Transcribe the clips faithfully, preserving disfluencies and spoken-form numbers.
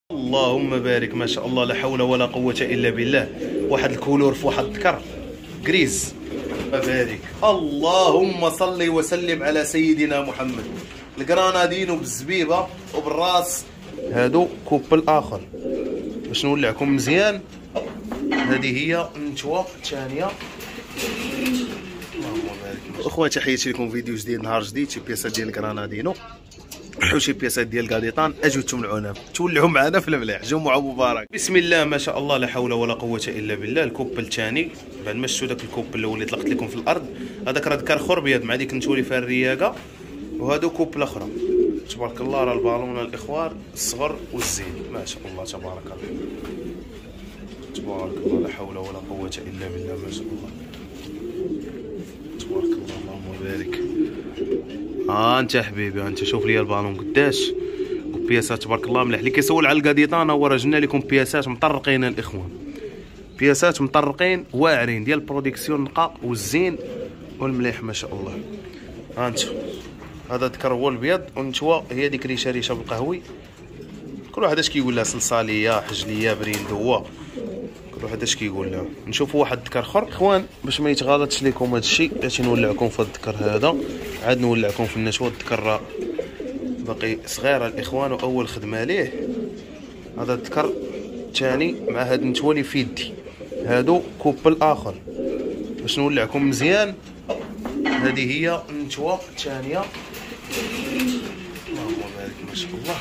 اللهم بارك ما شاء الله، لا حول ولا قوة إلا بالله. واحد الكولور في واحد الذكر كريز. بارك اللهم صل وسلم على سيدنا محمد. الكرانادينو بالزبيبة وبالراس هادو كوبل آخر باش نولعكم مزيان. هذه هي النتوى الثانية. اللهم بارك اخوان، تحياتي لكم فيديو جديد، نهار جديد، شي بياسات ديال الكرانادينو وشي بياسات ديال الكاديطان. اجيو تملعونا تولعوا معنا في الملاح. جمعة مبارك. بسم الله ما شاء الله، لا حول ولا قوة الا بالله. الكوب الثاني بعد ما شفتوا داك الكوب الاول اللي طلقت لكم في الارض، هذاك راه ذكر خور بيض مع ديك نتولي فيها الرياقه، وهادو كوب الاخرى. تبارك الله، راه البالون الاخوار الصغر والزين ما شاء الله تبارك الله تبارك الله، لا حول ولا قوة الا بالله ما شاء الله تبارك الله. اللهم بارك. ها انت حبيبي، انت شوف لي البالون قداش بياسات تبارك الله مليح. اللي كيسول على الكاديطان هو راه جبنا لكم بياسات مطرقين الاخوان، بياسات مطرقين واعرين ديال البروديكسيون نقاء والزين والمليح ما شاء الله. ها انت هذا ذكر هو البيض، والنتوى هي ديك اللي شاريتها بالقهوي. كل واحد اش كيقول لها، صلصاليه حجليه بريندو، هو كل واحد اش كيقول لها. نشوفوا واحد الذكر اخر اخوان باش ما يتغلطش لكم هذا الشيء. باش نولعكم في الذكر هذا، عاد نولعكم في النتوى. الذكر باقي صغير الاخوان واول خدمه ليه. هذا الذكر الثاني مع هاد النتوى في يدي، هادو كوبل اخر باش نولعكم مزيان. هذه هي النتوى الثانيه. اللهم بارك ما شاء الله.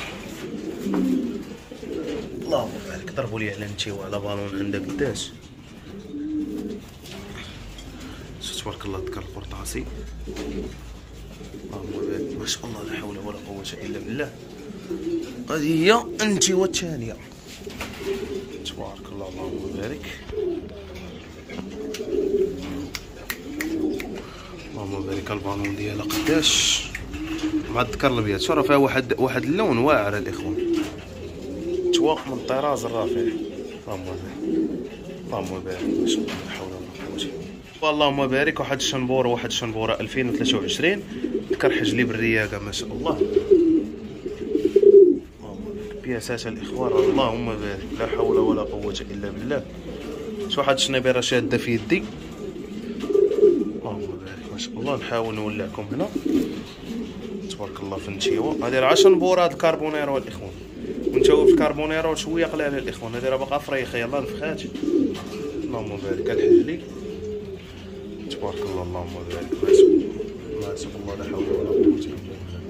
اللهم بارك. ضربوا لي على النتوى على بالون عندك قداش. تبارك الله ذكر القرطاسي. اللهم بارك ما شاء الله، لا حول ولا قوة الا بالله. هذه هي النتوى الثانية. تبارك الله اللهم بارك. اللهم بارك. البالون ديالها قداش مع الذكر الابيض. شوف راه فيها واحد واحد اللون واعر الاخوان. نتوى من الطراز الرافع. اللهم بارك اللهم بارك ما شاء الله، لا حول ولا قوة. اللهم بارك. واحد الشنبوره واحد الشنبوره ألفين وثلاثة وعشرين ذكر حجلي بالرياقه ما شاء الله. اللهم بارك. بياسات الاخوان اللهم بارك، لا حول ولا قوة الا بالله. شو واحد الشنيبيره شاده في يدي. اللهم بارك ما شاء الله. نحاول نولعكم هنا تبارك الله في النتيوه. هذه راه عشر نبورات الكربونيرو الاخوان، ونتاو في الكربونيرو شويه قليله الاخوان. هذه راه باقا فريخه، يلاه نفخات. اللهم بارك. الحجلي تبارك الله اللهم بارك ما شاء الله ما شاء الله، لا حول ولا قوة الا بالله.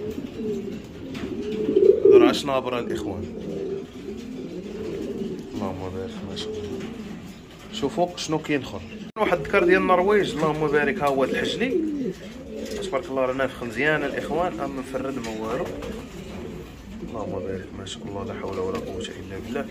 هذا راه شنابره الاخوان. اللهم بارك ما شاء الله. شوفوا شنو كاين اخر. واحد الذكر ديال النرويج. اللهم بارك. ها هو الحجلي تبارك الله، راه نافخ مزيان الاخوان، اما مفرد ما والو. اللهم بارك ما شاء الله، لا حول ولا قوة الا بالله.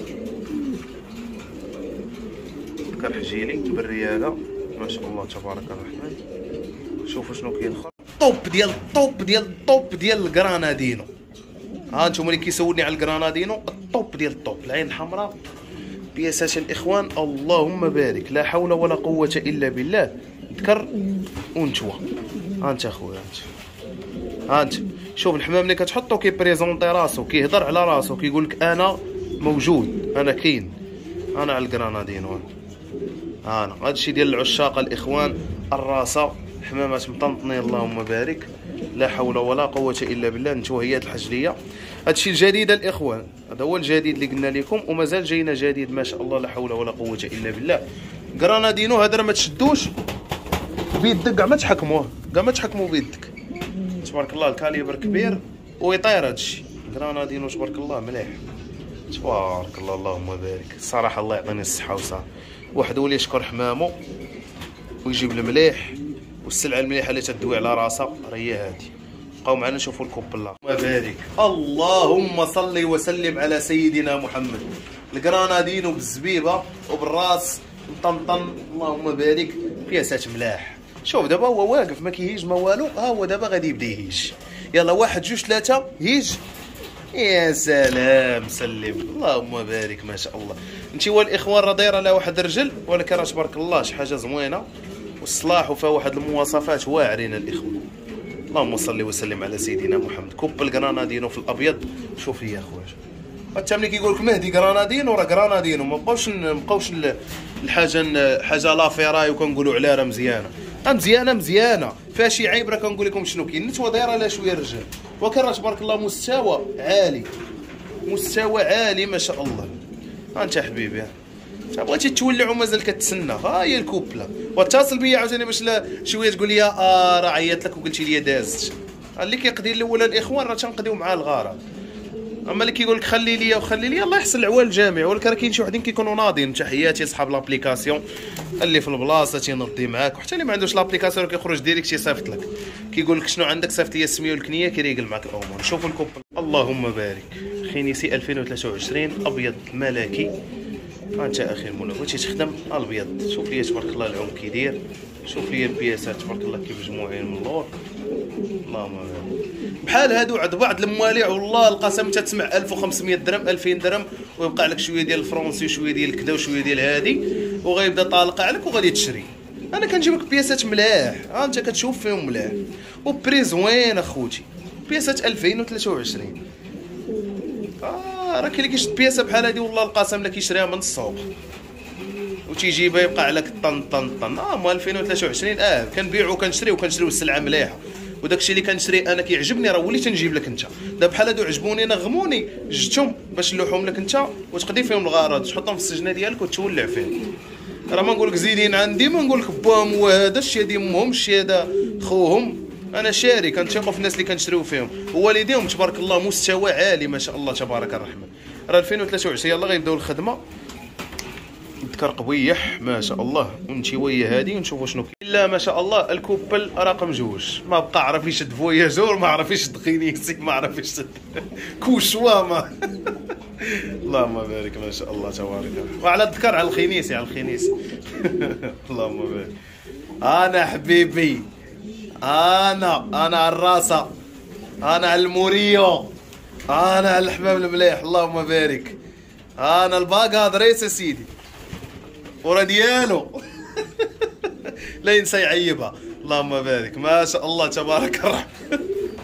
ذكر حجيلي بالرياضه ما شاء الله تبارك الرحمن. شوفوا شنو كاين اخر. طوب ديال الطوب ديال الطوب ديال الكرانادينو. ها انتم اللي كيسولني على الكرانادينو، الطوب ديال الطوب، العين الحمراء، بياسات الاخوان. اللهم بارك، لا حول ولا قوة الا بالله. ذكر ونتوى. ها انت اخويا، انت ها انت شوف الحمام اللي كتحطو كيبريزونطي راسو، كيهضر على راسو، كيقول لك انا موجود، انا كاين، انا على الكرانادينو. انا هادشي ديال العشاق الاخوان. الراسه حمامات مطنطنين. اللهم بارك، لا حول ولا قوة الا بالله. نتوهيات الحجليه. هادشي الجديد الاخوان، هذا هو الجديد اللي قلنا لكم، ومازال جاينا جديد ما شاء الله، لا حول ولا قوة الا بالله. كرانادينو هذا راه ما تشدوش بيدك، كاع ما تحكموه، كاع ما تحكموا بيدك. تبارك الله الكاليبر كبير ويطير هادشي. كرانادينو تبارك الله مليح تبارك الله اللهم بارك. الصراحه الله يعطيني الصحه وصافي. واحد هو اللي يشكر حمامو ويجيب المليح، والسلعه المليحه اللي تدوي على راسها راه هي هادي. بقاو معنا نشوفوا الكوب الله. اللهم بارك. اللهم صل وسلم على سيدنا محمد. الكرانادينو بالزبيبه وبالراس مطمطم. اللهم بارك. بياسات ملاح. شوف دابا هو واقف ما كيهيج ما والو. ها هو دابا غادي يبدا يهيج. يلا واحد جوج ثلاثه هيج. يا سلام سلم. اللهم بارك ما شاء الله. نتوى الاخوان راه دايره لها واحد الرجل، ولكن راه تبارك الله شي حاجه زوينه والصلاح، وفيها واحد المواصفات واعرين الاخوان. اللهم صل وسلم على سيدنا محمد. كوب الكرانادينو في الابيض. شوف لي يا خويا، حتى ملي كيقول لك مهدي كرانادينو راه كرانادينو، ما بقاوش ما بقاوش الحاجه حاجه لافيراي وكنقولوا عليها راه مزيانه. راه مزيانه مزيانه فيها شي عيب راه كنقول لكم شنو كاين. نتوما دايره لها شويه الرجال، ولكن راه تبارك الله مستوى عالي، مستوى عالي ما شاء الله. ها انت حبيبي بغيتي تولع ومازال كتسنى، ها هي الكوبله. واتصل بيا عاوتاني باش شويه تقول لي اه راه عيطت لك وقلتي لي دازت. اللي كيقضي الاول الاخوان راه تنقضيو معاه الغرض. اما اللي كيقول لك خلي ليا وخلي ليا الله يحسن العوال الجميع، ولكن راه كاين شي وحدين كيكونوا ناضين. تحياتي اصحاب لابليكاسيون اللي في البلاصه تينضي معاك، وحتى اللي ما عندوش لابليكاسيون كيخرج ديريكت يصيفط لك، كيقول لك شنو عندك صيفط لي السميه والكنيه كيريقل معاك الامور. نشوفوا الكوب اللهم بارك خينيسي ألفين وثلاثة وعشرين ابيض ملكي. ها انت اخي المولى بغيتي تخدم الابيض، شوف لي تبارك الله العم كيدير، شوف لي البياسات تبارك الله كيف مجموعين من اللور. اللهم بارك بحال هادو عند بعض المواليع والله القسم تسمع ألف وخمسمية درهم ألفين درهم ويبقى لك شويه ديال الفرونسي وشويه ديال كذا وشويه ديال هادي وغيبدا طالق عليك وغادي تشري. انا كنجيب لك بياسات ملاح، ها انت كتشوف فيهم ملاح وبري زوين اخوتي. بياسات ألفين وثلاثة وعشرين اه راه كاين اللي كيشد بياسه بحال هادي والله القسم لا كيشريها من السوق وتيجيبها يبقى عليك طن طن طن. اه مو ألفين وثلاثة وعشرين اه كنبيعو وكنشريو وكنشريو السلعه مليحه، وداكشي اللي كنشري انا كيعجبني راه وليت نجيب لك انت. دابا بحال هادو عجبوني نغموني جبتهم باش نلوحهم لك انت وتقضي فيهم الغرض، تحطهم في السجنه ديالك وتولع فيهم. راه ما نقول لك زيدين عندي، ما نقول لك باهم وهذا الشيء ديال امهم الشيء هذا خوهم. انا شاري كنثيقوا في الناس اللي كنشريو فيهم ووالديهم تبارك الله مستوى عالي ما شاء الله تبارك الرحمن. راه ألفين وثلاثة وعشرين يلاه غيبداو الخدمه ذكر قبيح ما شاء الله ونتيويه هادي ونشوفوا شنو كاين. لا ما شاء الله الكوبل رقم جوج ما بقى عرف يشد فواياجور، ما عرف يشد خينيسي، ما عرف يشد كوشوا ما اللهم بارك ما شاء الله تبارك الله. وعلى الذكر على الخينيسي على الخينيسي اللهم بارك. انا حبيبي انا انا على الراسه، انا على الموريو، انا على الحمام المليح اللهم بارك. انا الباقا دريس سيدي ورا ديالو لا ينسى يعيبها اللهم بارك ما شاء الله تبارك الرحمن.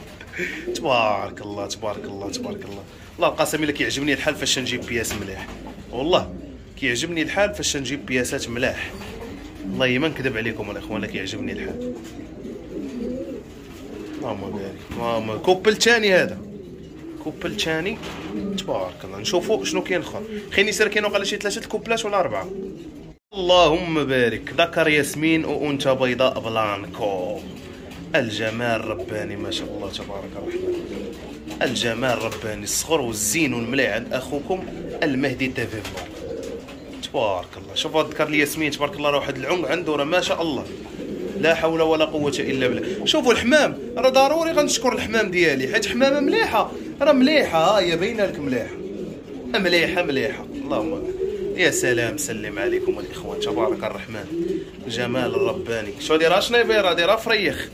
تبارك الله تبارك الله تبارك الله. الله القسم الا كيعجبني الحال فاش نجيب بياس ملاح، والله كيعجبني الحال فاش نجيب بياسات ملاح، والله ما نكذب عليكم الاخوان كيعجبني الحال. اللهم بارك. اللهم كوبل ثاني هذا كوبل ثاني تبارك الله. نشوفوا شنو كاين اخر. خليني سير كاين وقال شي ثلاثه الكوبلات ولا اربعه. اللهم بارك. ذكر ياسمين وانثى بيضاء بلانكو. الجمال رباني ما شاء الله تبارك الرحمن. الجمال رباني الصغر والزين والملاح عند اخوكم المهدي تافيفو تبارك الله. شوف ذكر الياسمين تبارك الله راه واحد العنق عنده راه ما شاء الله لا حول ولا قوه الا بالله. شوفوا الحمام راه ضروري غنشكر الحمام ديالي حيت حمامه مليحه راه مليحه، ها هي باينه لك مليحه مليحه مليحه. اللهم يا سلام سلم عليكم الاخوان تبارك الرحمن. جمال الرباني. شو دايره شنيبيره دايره فريخ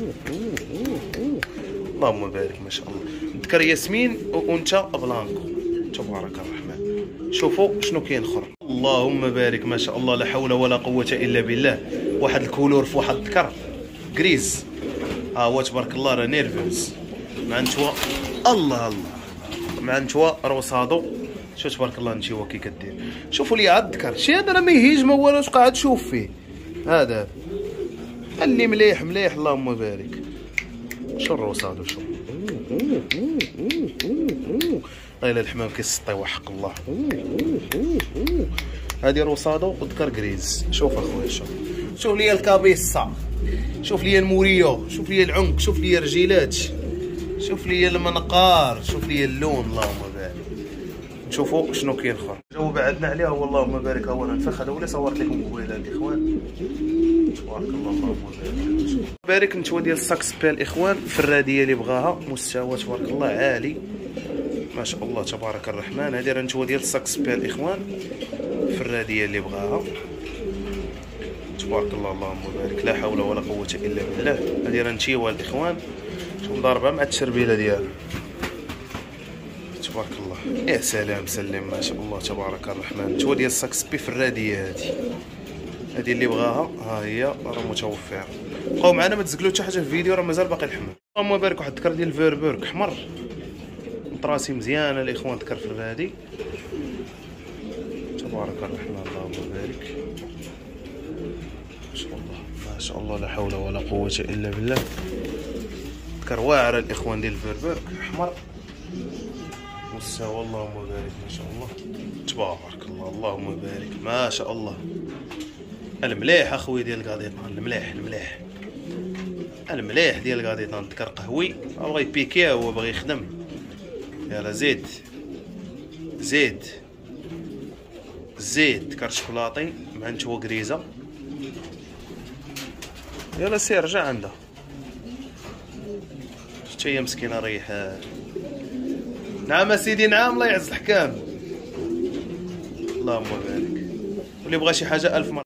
اللهم بارك ما شاء الله. ذكر ياسمين وانثى بلانكو تبارك الرحمن. شوفوا شنو كاين اخر. اللهم بارك ما شاء الله لا حول ولا قوه الا بالله. واحد الكولور في واحد الذكر كريز ها هو تبارك الله راه نيرفوس مع نتوا الله الله مع نتوا روصادو. شو تبارك الله نتيوا كي كدير. شوفوا لي عاد الذكر شي هذا راه ما يهيج ما والو. واش قاعد تشوف فيه هذا اللي مليح مليح اللهم بارك. شو الروصادو شو غير الحمام كيسطي وحق الله. هادي روصادو وذكر كريز. شوف اخويا شوف شوف لي الكابيسا، شوف لي الموريو، شوف لي العنق، شوف لي الرجيلات، شوف لي المنقار، شوف لي اللون اللهم بارك. نشوفوا شنو كاين اخر. جو بعدنا عليها واللهم بارك. هو انا الفخ هذا ولا صورت لكم قبيله الاخوان تبارك الله اللهم بارك. بارك نتوى ديال الساكس بيل الاخوان في الراديه اللي بغاها مستوى تبارك الله عالي ما شاء الله تبارك الرحمن. هذه راه نتوى ديال الساكس بيل الاخوان في الراديه اللي بغاها تبارك الله اللهم بارك. لا حول ولا قوه الا بالله. هذه راه نتيوا الاخوان شوف ضاربه مع التشربيله ديالها تبارك الله. يا سلام سلم ما شاء الله تبارك الرحمن. نتوى ديال الساكس بي في الراديه هذه هذه اللي بغاها ها هي راه متوفره. بقاو معنا ما تزقلوا حتى حاجه في الفيديو راه مازال باقي الحمام. اللهم بارك. واحد الذكر ديال الفيربورك حمر طراسي مزيانه الاخوان تكرفر هادي تبارك الرحمن اللهم بارك. ما شاء الله ما شاء الله لا حول ولا قوه الا بالله. تكر واعره الاخوان ديال البربر احمر مستوى اللهم بارك ما شاء الله تبارك الله اللهم بارك ما شاء الله. المليح اخويا ديال القاضيطان المليح المليح المليح ديال القاضيطان تكر قهوي بغى يبيكي هو باغي يخدم. يلا زيد زيد زيد تكر شوكولاطي مع نتوى كريزه. يلا سير رجع عندها شتي هي مسكينه ريح. نعم سيدي نعم الله يعز الحكام اللهم بارك. واللي بغى شي حاجه الف مره